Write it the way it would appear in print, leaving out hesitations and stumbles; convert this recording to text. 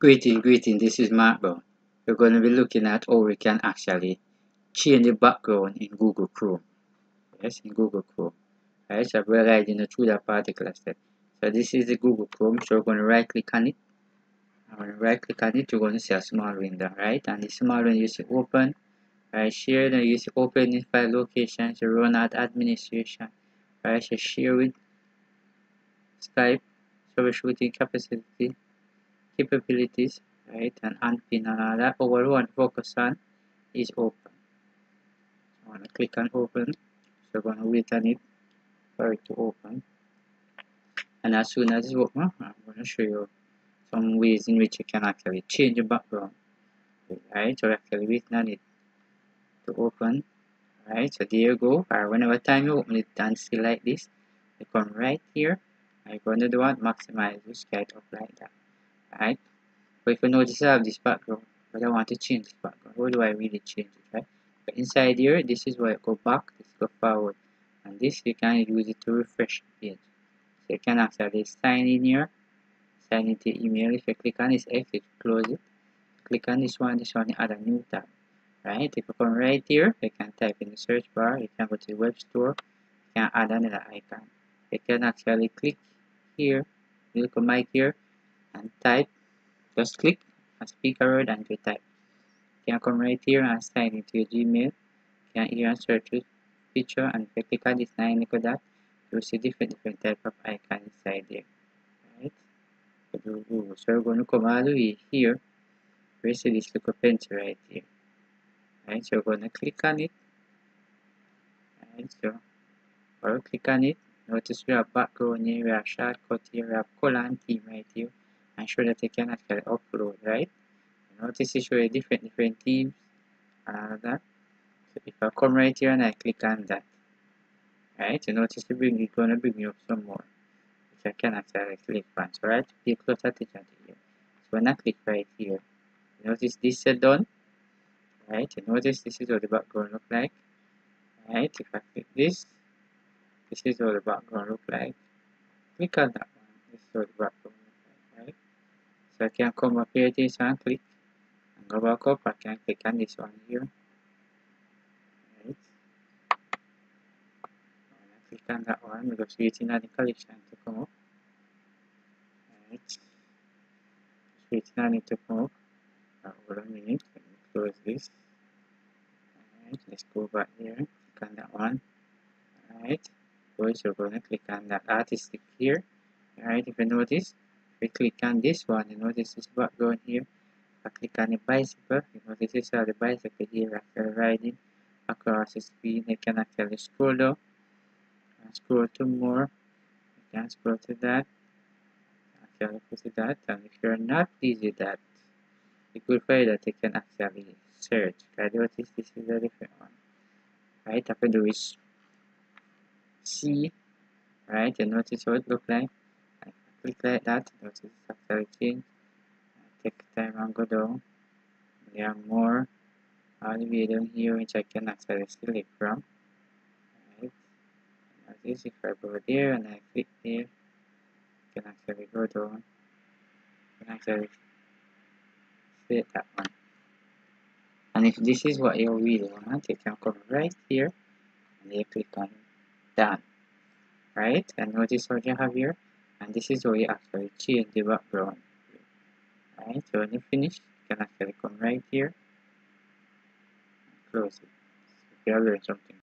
Greeting, this is Mark Brown. We're going to be looking at how we can actually change the background in Google Chrome. Yes, in Google Chrome. Right, so we're riding through that particular step. So this is the Google Chrome, so we're going to right click on it. And when you right click on it, you're going to see a small window, right? And the small window you see open, right? Share, then you see open in file locations, you run out administration, right? So share with Skype, troubleshooting capabilities, right? And unpin and all that. But what we want to focus on is open. So I'm going to click on open. So I'm going to wait on it for it to open. And as soon as it's open, I'm going to show you some ways in which you can actually change the background. Right, so actually waiting on it to open. Right, so there you go. Or whenever time you open it and see like this, you come right here. I'm going to do what? Maximize the sketch up like that. Right. But if you notice I have this background, but I want to change this background, how do I really change it, right? But inside here, this is where I go back, this go forward, and this you can use it to refresh the page. So you can actually sign in here, sign into your email. If you click on this X, it close it. Click on this one, you add a new tab. Right? If you come right here, you can type in the search bar, you can go to the web store, you can add another icon. You can actually click here, look at mic here, and type. Just click and speak a word and you type. You can come right here and sign into your Gmail. You can here and search with picture, and if you click on this 9 little dot, you'll see different type of icon inside there. Right? So we're going to come all the way here. We see this little pencil right here. Right? So we're going to click on it. Right? So or click on it. Notice we have background here, we have shortcut here, we have color and theme right here, and show that you can actually upload, right? Notice it show you different themes and all of that. So if I come right here and I click on that, right, you notice it's gonna bring me up some more, which I can actually click on. So right, pay close attention to here. So when I click right here, you notice this is done, right? You notice this is what the background look like, right? If I click this is what the background look like. Click on that one. This is what the background look like, right? So I can come up here this and click and go back up. I can click on this one here. Right. Click on that one because we're waiting on the collection to come up. Right. Just waiting on it to come up. Hold a minute. Let me close this. Alright, let's go back here. Click on that one. Alright. So we're going to click on that artistic here. Alright, if you notice, if we click on this one, you notice this background here. If I click on the bicycle, you notice this is the bicycle here after riding across the screen. You can actually scroll down and scroll to more. You can scroll to that, actually put to that, and if you're not pleased with that, you could find that you can actually search. I notice this is a different one. Right, I can do is C, right, and notice what it look like. I click like that, notice it's actually change. Take time and go down. There are more all the way down here which I can actually select from. Right. Notice if I go there and I click there, I can actually go down. I can actually select that one. And if this is what you really want, you can come right here and you click on done. Right? And notice what you have here. And this is how you actually change the background. Right? So when you finish, you can actually come right here and close it. So you have learned something.